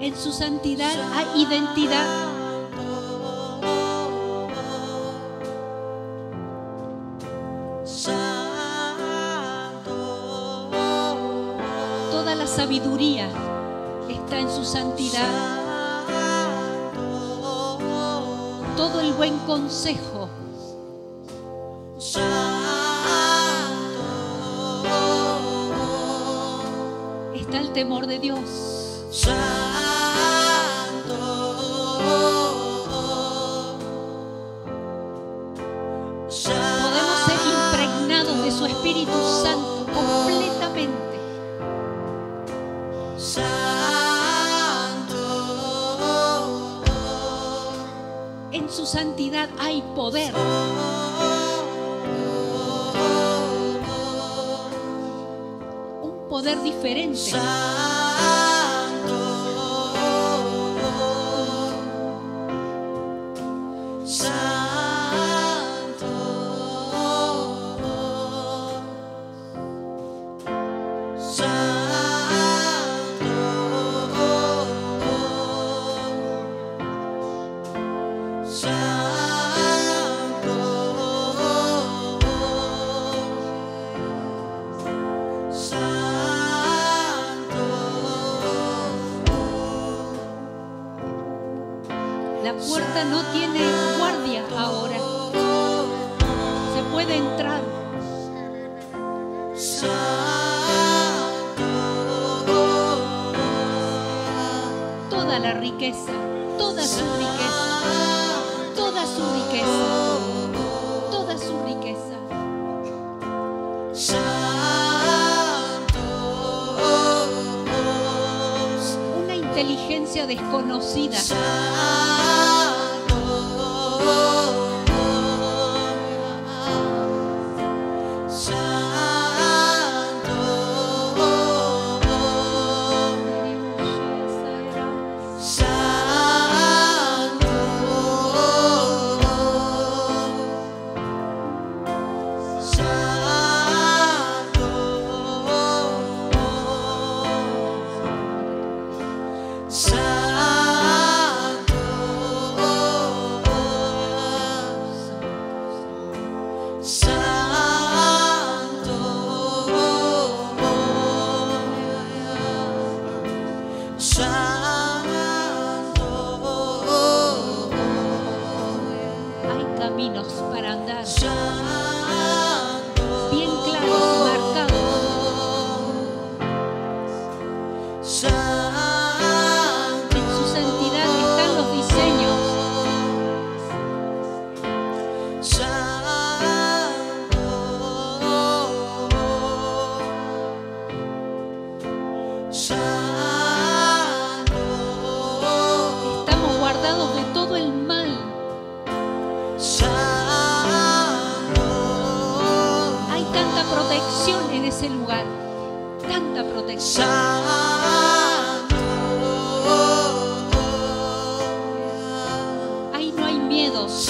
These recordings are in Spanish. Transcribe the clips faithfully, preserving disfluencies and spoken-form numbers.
En su santidad hay identidad. Toda la sabiduría está en su santidad. Todo el buen consejo. Está el temor de Dios. Podemos ser impregnados de su Espíritu Santo completamente. En su santidad hay poder. Un poder diferente. La puerta no tiene guardia ahora. Se puede entrar. Toda la riqueza, toda su riqueza, toda su riqueza, toda su riqueza. Una inteligencia desconocida. Hay caminos para andar bien claros y marcados. En su santidad están los diseños. Estamos guardados de todo el mal. Hay tanta protección en ese lugar. Tanta protección. Ahí no hay miedos.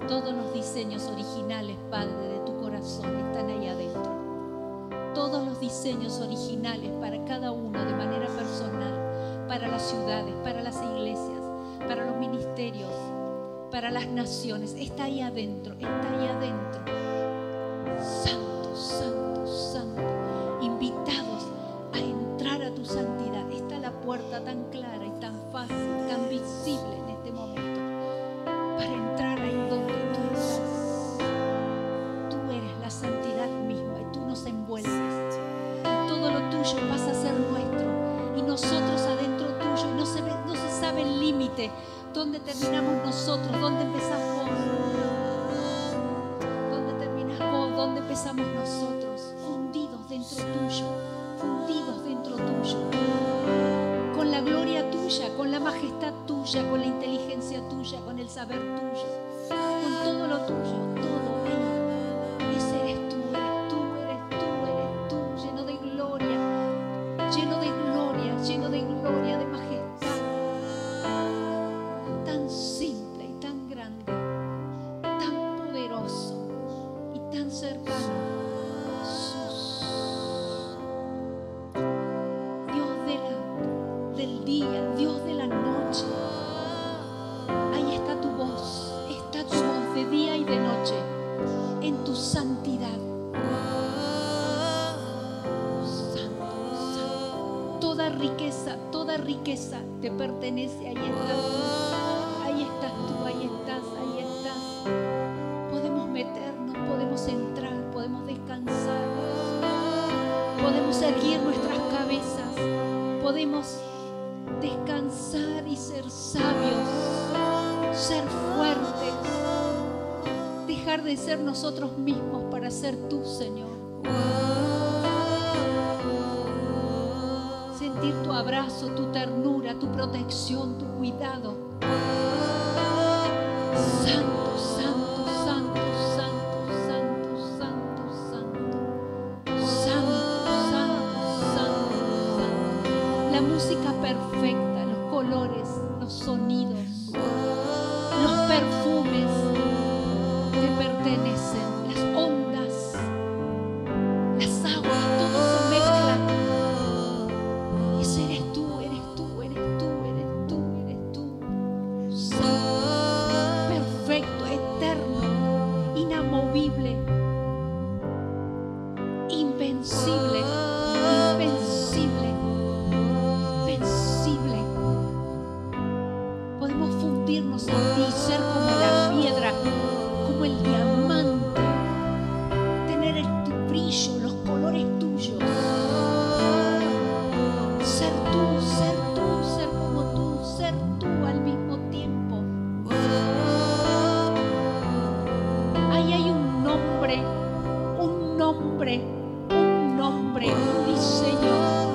Todos los diseños originales, Padre, de tu corazón están ahí adentro. Todos los diseños originales para cada uno de manera personal, para las ciudades, para las iglesias, para los ministerios, para las naciones, está ahí adentro, está ahí adentro. Santo, santo, santo, invitados a entrar a tu santidad. Está la puerta tan clara y tan fácil, tan visible en este momento, para entrar ahí donde tú estás. Tú eres la santidad misma y tú nos envuelves. Y todo lo tuyo pasa a ser nuestro y nosotros adentro tuyo. Y no se ve, no se sabe el límite. ¿Dónde terminamos nosotros? ¿Dónde empezás vos? ¿Dónde terminás vos? ¿Dónde empezamos nosotros? Fundidos dentro tuyo, fundidos dentro tuyo. Con la gloria tuya, con la majestad tuya, con la inteligencia tuya, con el saber tuyo, con todo lo tuyo, todo ahí. Ese eres tú, eres tú, eres tú, eres tú, lleno de gloria, lleno de gloria, lleno de gloria, de majestad. Simple y tan grande, tan poderoso y tan cercano. Jesús, Dios de la, del día, Dios de la noche. Ahí está tu voz, está tu voz de día y de noche, en tu santidad. Santo, santo. Toda riqueza, toda riqueza te pertenece. Ahí estás tú. Ahí estás tú, ahí estás, ahí estás. Podemos meternos, podemos entrar, podemos descansar, podemos erguir nuestras cabezas, podemos descansar y ser sabios, ser fuertes, dejar de ser nosotros mismos para ser tú, Señor. Sentir tu abrazo, tu ternura, tu protección, tu cuidado. Santo, santo, santo, santo, santo, santo, santo, santo, santo, santo, santo. La música perfecta, los colores, los sonidos, los perfumes te pertenecen, las ondas, las aguas, todo se mezcla. Ese eres tú, eres tú, eres tú, eres tú, eres tú. Santo. Perfecto, eterno, inamovible, invencible, invencible, invencible. Podemos fundirnos en ti, ser como la piedra, como el diamante, tener el tu brillo, los colores tuyos. Ser tú, ser tú, ser como tú, ser tú al mismo tiempo. Ahí hay un nombre, un nombre, un nombre, un diseño.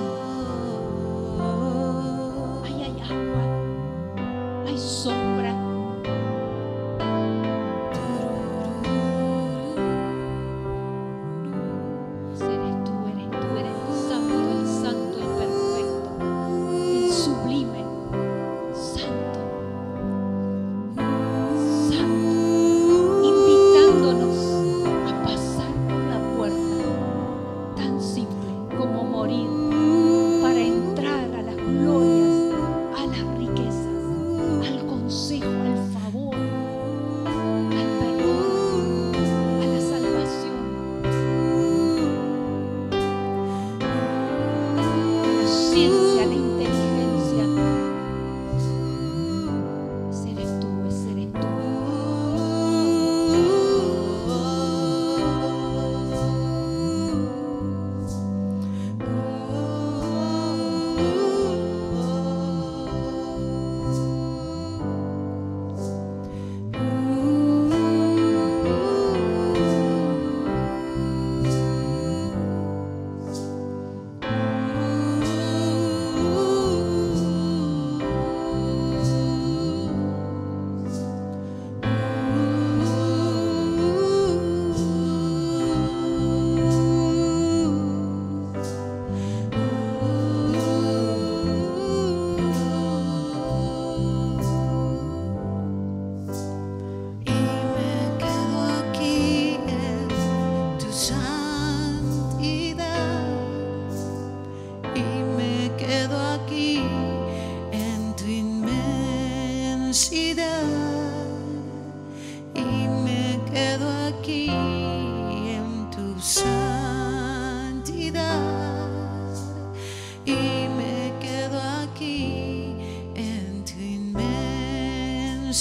Ahí hay agua, hay sombra.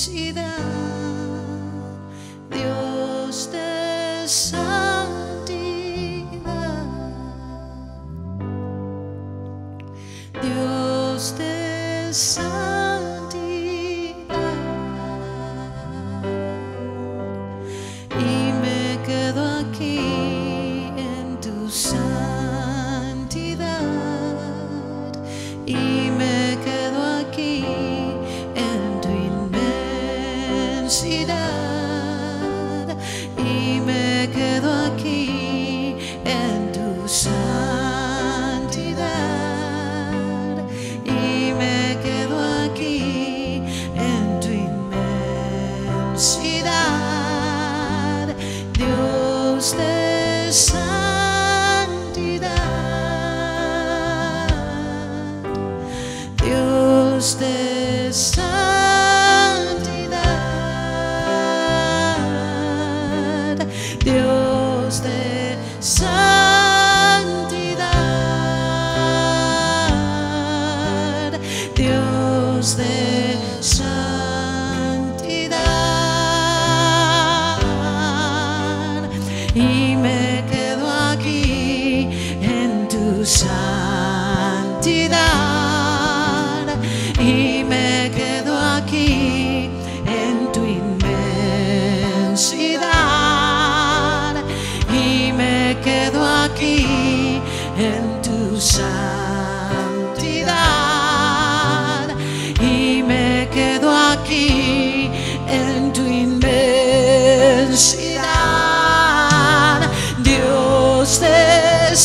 Dios de santidad, Dios de santidad, y me quedo aquí en tu santidad, y me quedo aquí en tu inmensidad, y me quedo aquí en tu santidad, y me quedo aquí en tu inmensidad, Dios de santidad, Dios de santidad, Dios de santidad, Dios de santidad, y me quedo aquí en tu santidad, y me quedo aquí en tu inmensidad, y me quedo aquí en tu santidad, y me quedo aquí en tu inmensidad, Dios de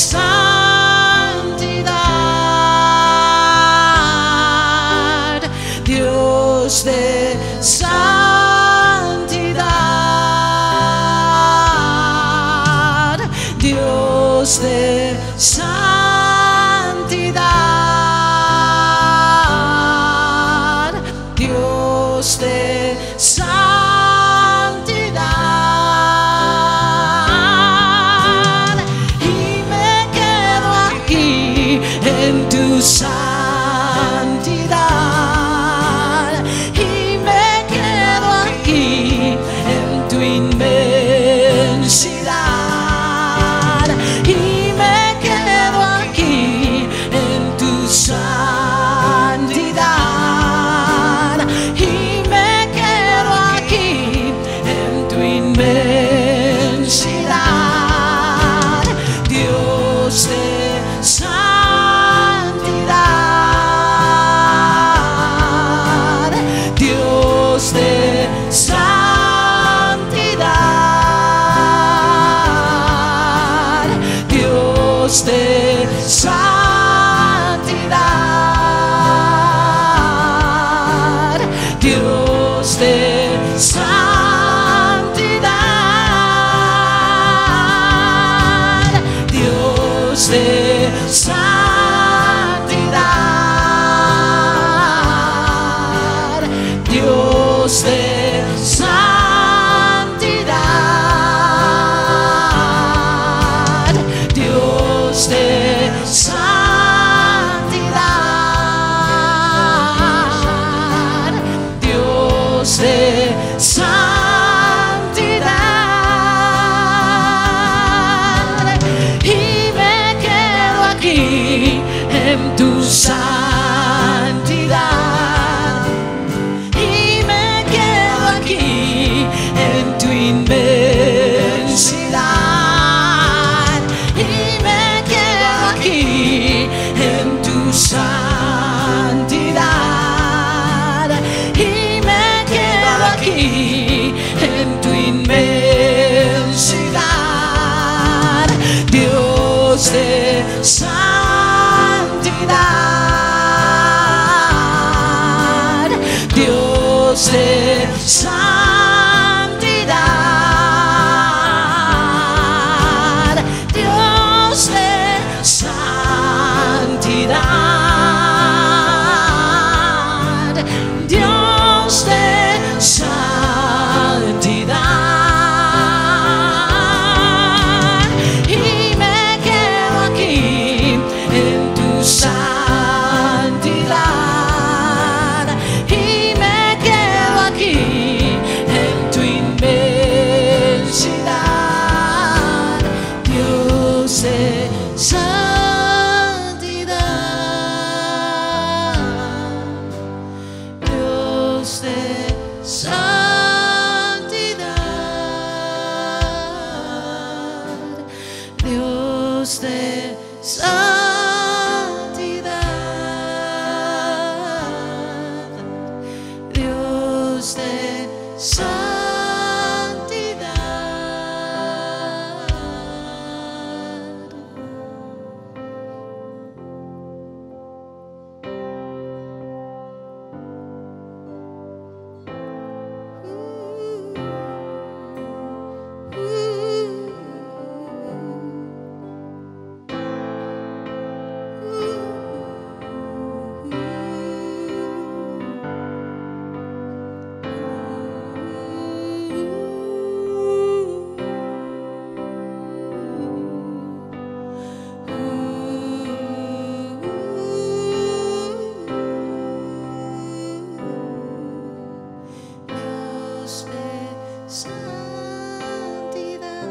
santidad, Dios de santidad, Dios de santidad, Dios de santidad, y me quedo aquí en tu santidad, y me quedo aquí en tu inmensidad, y me quedo aquí en tu santidad, y me quedo aquí en tu inmensidad, Dios de santidad, Dios de santidad, Dios de santidad, Dios de santidad, Dios de santidad, Dios de santidad, Dios de santidad, Dios de santidad, y me quedo aquí en tu santidad, y me quedo aquí en tu inmensidad, y me quedo aquí en tu santidad, y me quedo aquí en tu inmensidad, Dios de santidad, Dios de santidad, Dios de santidad, Dios de santidad, y me quedo aquí en tu santidad, y me quedo aquí santidad,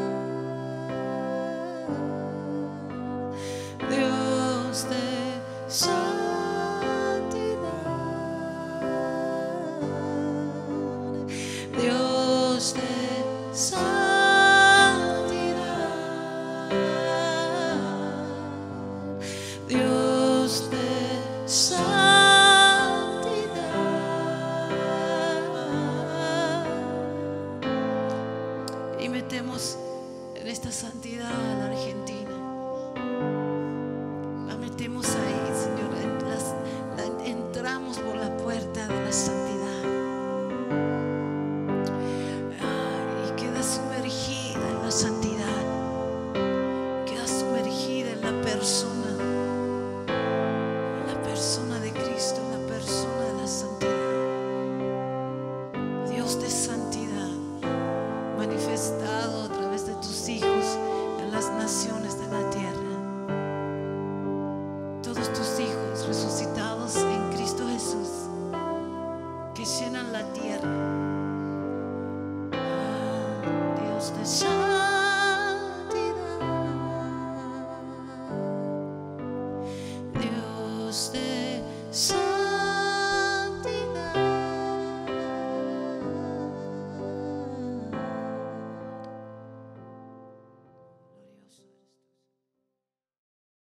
Dios de santidad, Dios de santidad, Dios de santidad. Y metemos en esta santidad a la Argentina. La metemos ahí, Señor. Las- la- entramos por la puerta de la santidad. Ay, y queda sumergida en la santidad. Queda sumergida en la persona. En la persona de Cristo, en la persona de la santidad. Dios de santidad, manifestado a través de tus hijos en las naciones de la tierra. Todos tus hijos resucitados en Cristo Jesús, que llenan la tierra. Ah, Dios de santidad.